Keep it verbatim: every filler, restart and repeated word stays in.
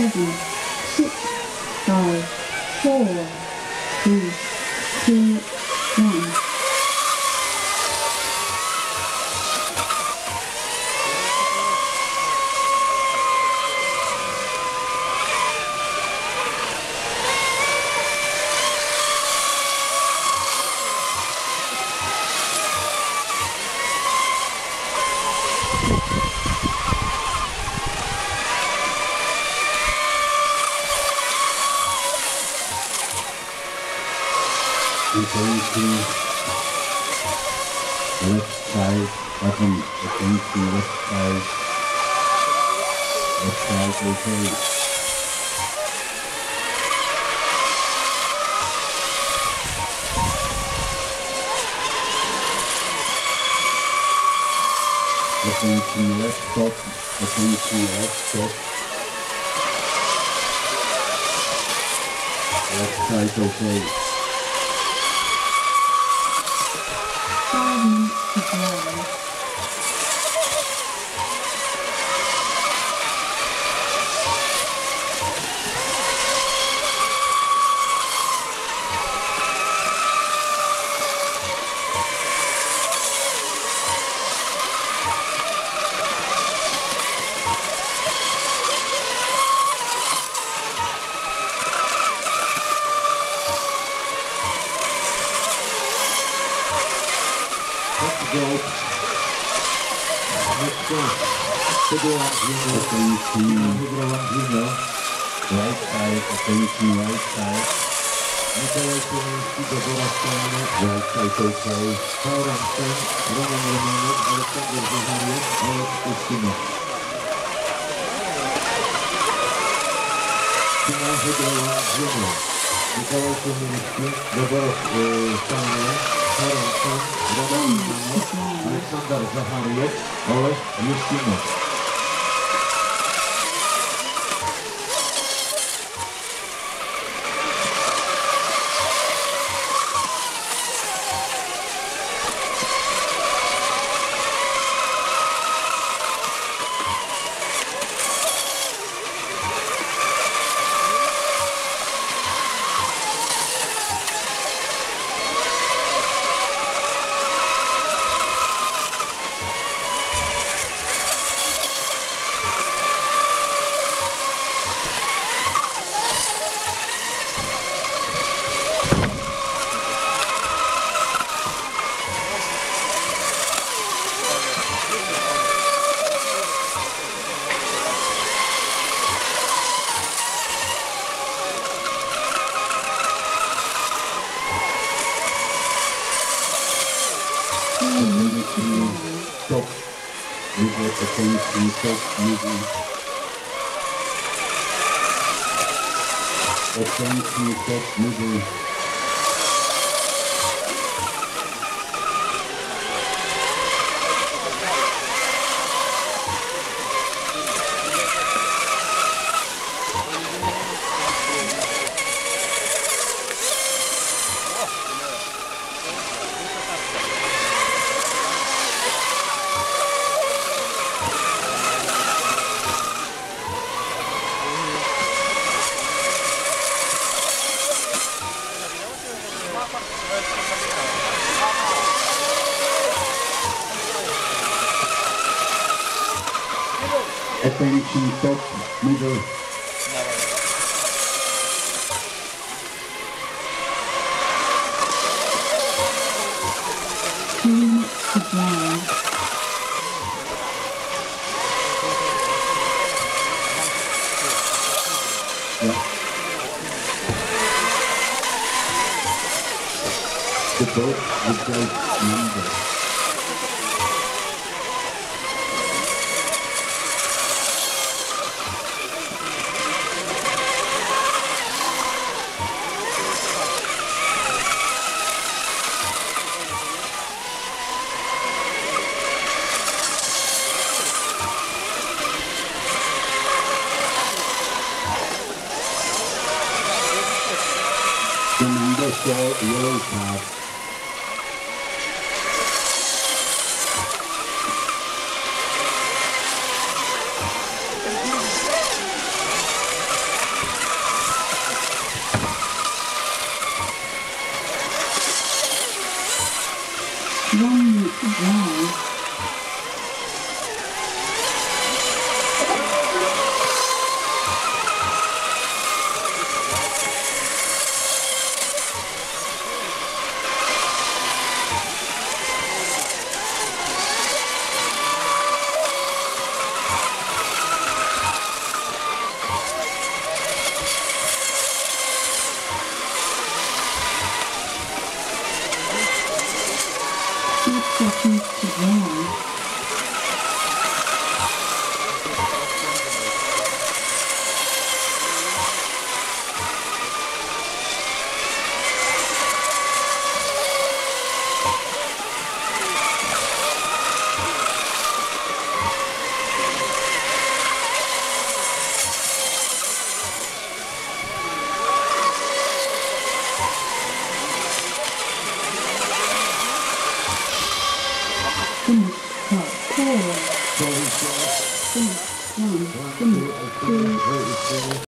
seven, six, five, four, three, two, one. We're going to left side, bottom, we're going to left side, left side, okay. We're going to left top, we're going to left top, left side, okay. Five minutes to go. Let's go. Wygrała Junior. Wygrała Junior. Right side, attention right side. Mikołaj Siemiński, Debora Stany. Right side, okay. Pauransen, Roman Romanów, Aleksander Zachariusz, Olek Ustynów. Finał wygrała Junior. Mikołaj Siemiński, Debora Stany. Pauransen, Roman Romanów, Aleksander Zachariusz, Olek Ustynów. Stop. We get the things we stop using. The things we stop using. Attention, top, middle. Two minutes to go. Yeah. The boat would go number. The number four yellow card. finish, four, four, Sorry, sir. finish, one, One, finish, two, I two, can't hurt you, sir.